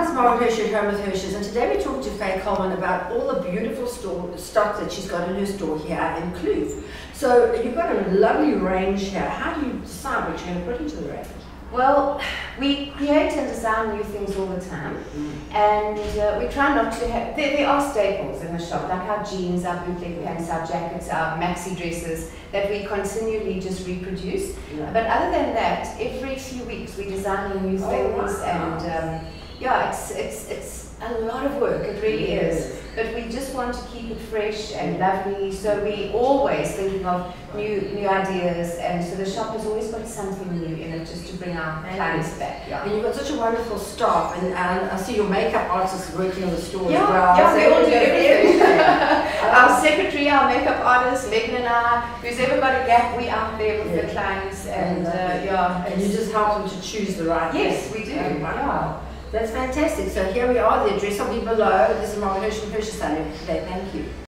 Hi, it's Margaret Hirsch at Home with Hirsch's, and today we talked to Faye Coleman about all the beautiful stock that she's got in her store here in Kloof. So you've got a lovely range here. How do you decide what you're going to put into the range? Well, we create and design new things all the time, and we try not to have, there are staples in the shop, like our jeans, our bootleg pants, our jackets, our maxi dresses, that we continually just reproduce. Yeah. But other than that, every few weeks we design new things, and yeah, it's a lot of work, it really is. But we just want to keep it fresh and lovely, so we always thinking of new ideas, and so the shop has always got something new in it just to bring our clients back. Yeah. And you've got such a wonderful staff, and I see your makeup artists working in the store Yeah, as well. yeah, So we all do everything. Our Um, secretary, our makeup artist, Megan and I, who's ever got a gap, we out there with the clients, and yeah. And you just help them to choose the right Yes, thing. we do. Wow. That's fantastic. So here we are. The address will be below. This is Margaret Hirsch from Hirsch today. Thank you.